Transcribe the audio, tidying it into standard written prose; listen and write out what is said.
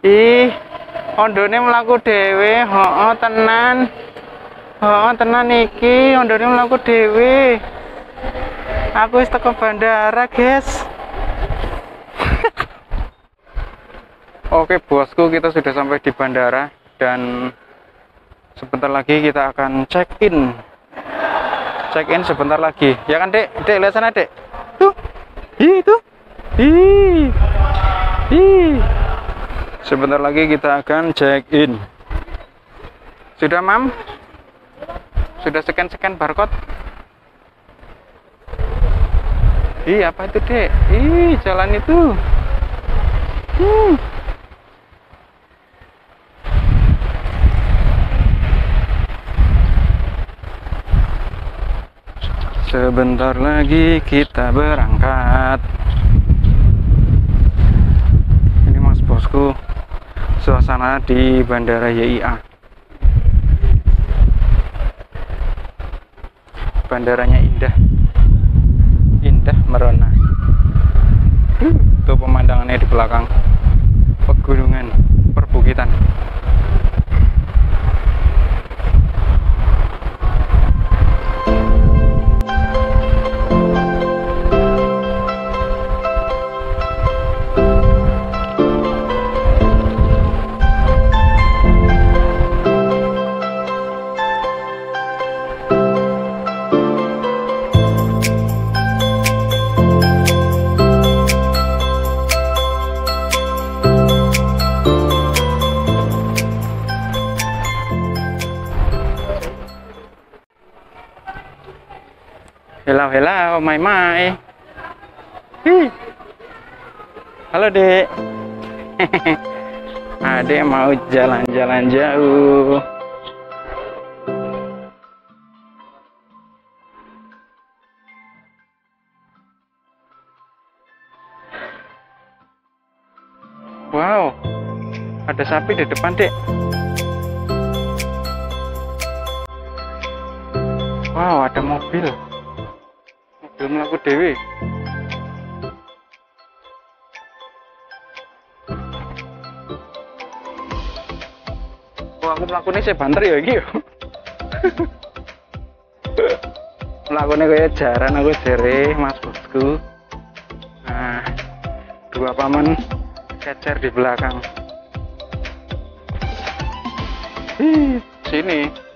Ih, ondone mlaku dhewe, heeh tenan. Heeh tenan iki, ondone mlaku dhewe. Aku wis teko bandara, guys. Oke, bosku, kita sudah sampai di bandara dan sebentar lagi kita akan check-in. Check-in sebentar lagi. Ya kan, Dek? Dek, lihat sana, Dek. Tuh. Itu. Ih. Ih. Sebentar lagi kita akan check-in. Sudah, Mam? Sudah scan barcode? Ih, apa itu, Dek? Ih, jalan itu. Sebentar lagi kita berangkat. Ini Mas bosku, suasana di Bandara YIA. Bandaranya indah, indah merona. Tuh pemandangannya di belakang, pegunungan, perbukitan. Hello, my. Hi. Halo, Dek. Adek mau jalan-jalan jauh. Wow, ada sapi di depan, Dek. Wow, ada mobil mlaku dewe. Aku mlakune sih banter ya iki. Mlakune kaya jaran aku jere Mas bosku. Nah, dua paman kecer di belakang. Sini.